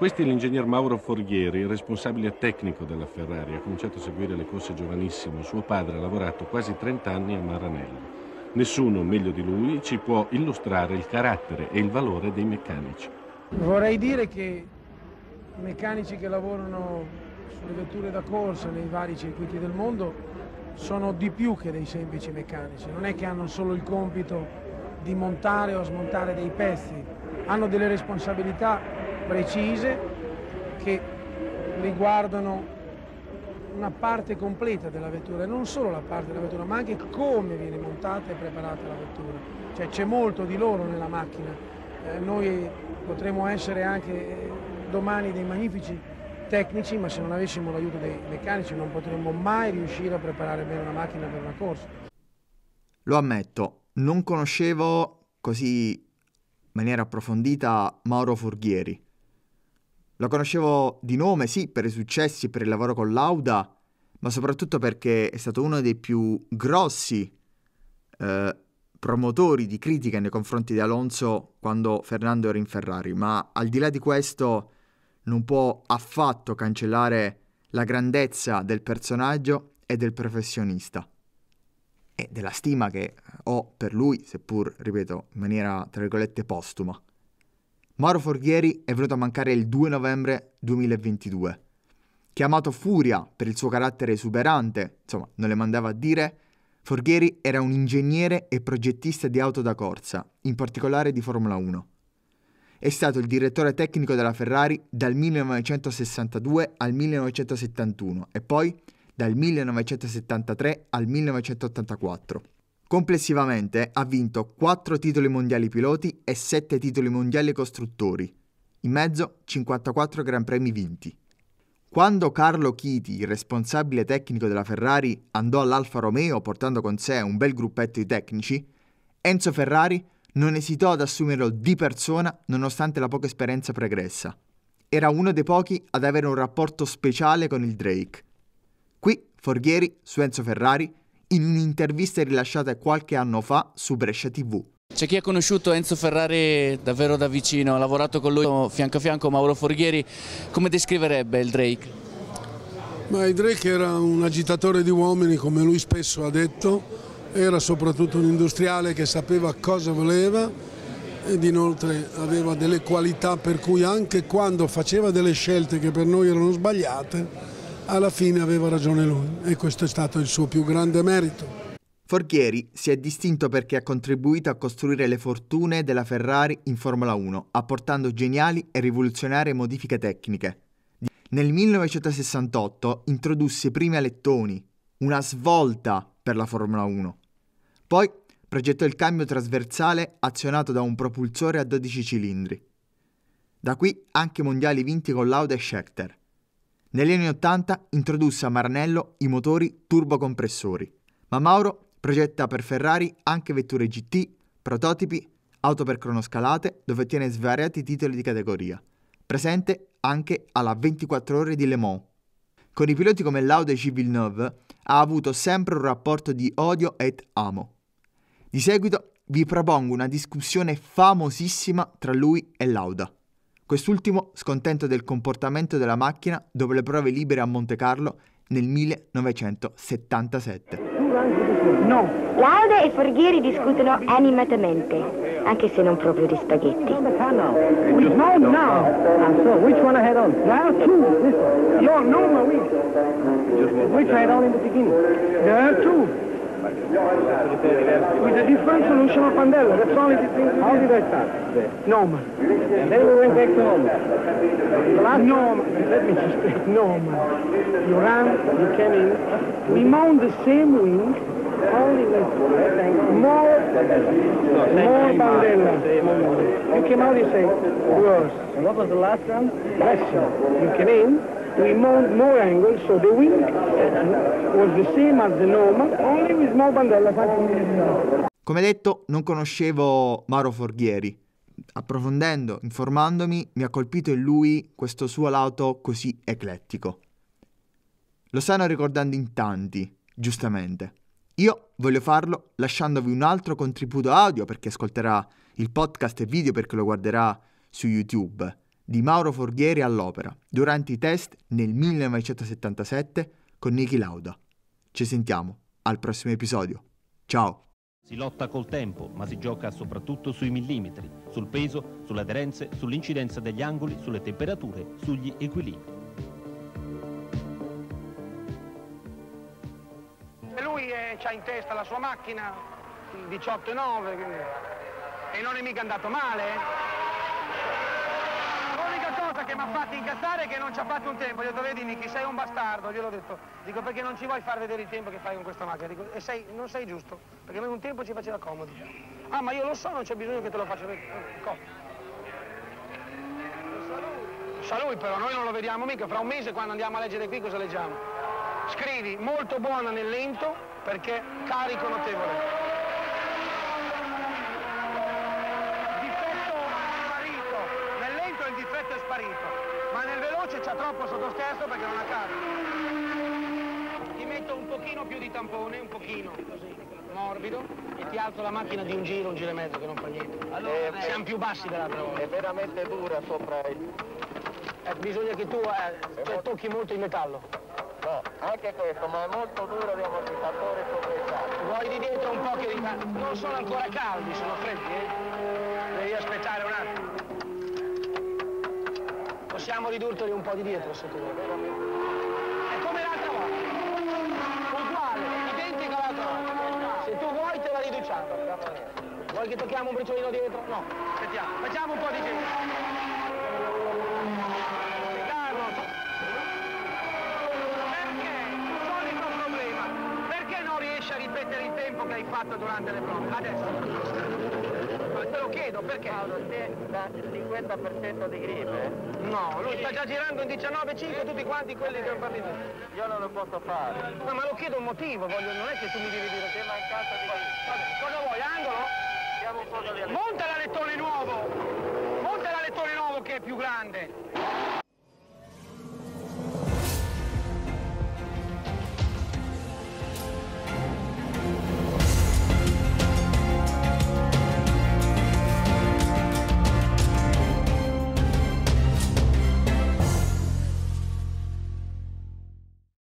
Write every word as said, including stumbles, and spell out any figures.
Questi è l'ingegner Mauro Forghieri, responsabile tecnico della Ferrari. Ha cominciato a seguire le corse giovanissimo. Suo padre ha lavorato quasi trenta anni a Maranello. Nessuno meglio di lui ci può illustrare il carattere e il valore dei meccanici. Vorrei dire che i meccanici che lavorano sulle vetture da corsa nei vari circuiti del mondo sono di più che dei semplici meccanici. Non è che hanno solo il compito di montare o smontare dei pezzi, hanno delle responsabilità precise che riguardano una parte completa della vettura, e non solo la parte della vettura, ma anche come viene montata e preparata la vettura. Cioè c'è molto di loro nella macchina. Eh, noi potremmo essere anche domani dei magnifici tecnici, ma se non avessimo l'aiuto dei meccanici non potremmo mai riuscire a preparare bene una macchina per una corsa. Lo ammetto, non conoscevo così in maniera approfondita Mauro Forghieri. Lo conoscevo di nome, sì, per i successi e per il lavoro con Lauda, ma soprattutto perché è stato uno dei più grossi eh, promotori di critica nei confronti di Alonso quando Fernando era in Ferrari. Ma al di là di questo non può affatto cancellare la grandezza del personaggio e del professionista e della stima che ho per lui, seppur, ripeto, in maniera tra virgolette postuma. Mauro Forghieri è venuto a mancare il due novembre duemilaventidue. Chiamato Furia per il suo carattere esuberante, insomma, non le mandava a dire, Forghieri era un ingegnere e progettista di auto da corsa, in particolare di Formula uno. È stato il direttore tecnico della Ferrari dal millenovecentosessantadue al millenovecentosettantuno e poi dal millenovecentosettantatré al millenovecentottantaquattro. Complessivamente ha vinto quattro titoli mondiali piloti e sette titoli mondiali costruttori. In mezzo cinquantaquattro Gran Premi vinti. Quando Carlo Chiti, il responsabile tecnico della Ferrari, andò all'Alfa Romeo portando con sé un bel gruppetto di tecnici, Enzo Ferrari non esitò ad assumerlo di persona nonostante la poca esperienza pregressa. Era uno dei pochi ad avere un rapporto speciale con il Drake. Qui Forghieri su Enzo Ferrari in un'intervista rilasciata qualche anno fa su Brescia tivù. C'è chi ha conosciuto Enzo Ferrari davvero da vicino, ha lavorato con lui fianco a fianco Mauro Forghieri. Come descriverebbe il Drake? Ma il Drake era un agitatore di uomini, come lui spesso ha detto, era soprattutto un industriale che sapeva cosa voleva ed inoltre aveva delle qualità per cui anche quando faceva delle scelte che per noi erano sbagliate, alla fine aveva ragione lui e questo è stato il suo più grande merito. Forghieri si è distinto perché ha contribuito a costruire le fortune della Ferrari in Formula uno, apportando geniali e rivoluzionarie modifiche tecniche. Nel millenovecentosessantotto introdusse i primi alettoni, una svolta per la Formula uno. Poi progettò il cambio trasversale azionato da un propulsore a dodici cilindri. Da qui anche mondiali vinti con Lauda e Scheckter. Negli anni ottanta introdusse a Maranello i motori turbocompressori, ma Mauro progetta per Ferrari anche vetture G T, prototipi, auto per cronoscalate, dove ottiene svariati titoli di categoria. Presente anche alla ventiquattro ore di Le Mans. Con i piloti come Lauda e Gilles Villeneuve ha avuto sempre un rapporto di odio et amo. Di seguito vi propongo una discussione famosissima tra lui e Lauda. Quest'ultimo scontento del comportamento della macchina dopo le prove libere a Monte Carlo nel millenovecentosettantasette. No. Lauda e Forghieri discutono animatamente, anche se non proprio di spaghetti. No, no. So, which one I had on? There are two. No, no, no, which? Which I had on in the beginning? There are two. With a different solution of Pandella. That's only the thing. How did I start? Normal. And then we went back to normal. The last normal. Let me just say normal. You ran, you came in. We mount the same wing, only with more, more Pandella. You came out, you say, worse. And what was the last one? Less. You came in. We mount more angles, so the wing was the same as the normal, only with more Bandella. Come detto, non conoscevo Mauro Forghieri. Approfondendo, informandomi, mi ha colpito in lui questo suo lato così eclettico. Lo stanno ricordando in tanti, giustamente. Io voglio farlo lasciandovi un altro contributo audio per chi ascolterà il podcast e video, per chi lo guarderà su YouTube, di Mauro Forghieri all'opera durante i test nel millenovecentosettantasette con Niki Lauda. Ci sentiamo al prossimo episodio. Ciao! Si lotta col tempo, ma si gioca soprattutto sui millimetri, sul peso, sulle aderenze, sull'incidenza degli angoli, sulle temperature, sugli equilibri. E lui c'ha in testa la sua macchina, il diciotto nove, quindi... e non è mica andato male. L'unica cosa che mi ha fatto incazzare è che non ci ha fatto un tempo. Gli ho detto, vedi Niki, sei un bastardo, gliel'ho detto. Dico, perché non ci vuoi far vedere il tempo che fai con questa macchina? Dico, e sei, non sei giusto, perché noi un tempo ci faceva comodo. Ah, ma io lo so, non c'è bisogno che te lo faccia vedere. Sa lui però, noi non lo vediamo mica. Fra un mese, quando andiamo a leggere qui, cosa leggiamo? Scrivi, molto buona nel lento, perché carico notevole. Il difetto è sparito, ma nel veloce c'ha troppo sottosterzo perché non ha carico. Ti metto un pochino più di tampone, un pochino, così, morbido, e ti alzo la macchina di un giro, un giro e mezzo, che non fa niente. Allora, eh, siamo più bassi dell'altra volta. È veramente dura sopra il... Eh, bisogna che tu eh, molto... tocchi molto il metallo. No, anche questo, ma è molto duro di ammortizzatore sopra il tacco. Vuoi di dietro un po' che di... Non sono ancora caldi, sono freddi, eh? Devi aspettare un attimo. Possiamo ridurteli un po' di dietro se tu vuoi. È come l'altra volta. Uguale, identico all'altra volta. Se tu vuoi te la riduciamo. Vuoi che tocchiamo un briciolino dietro? No. Aspettiamo. Facciamo un po' di giro. Calmo. Perché? Solito problema. Perché non riesci a ripetere il tempo che hai fatto durante le prove? Adesso. Te lo chiedo, perché? Paolo, te da cinquanta per cento di gripe? No, lui sta già girando in diciannove cinque tutti quanti quelli che ho partito. Io non lo posso fare. No, ma lo chiedo un motivo, voglio, non è che tu mi devi dire che mancanza di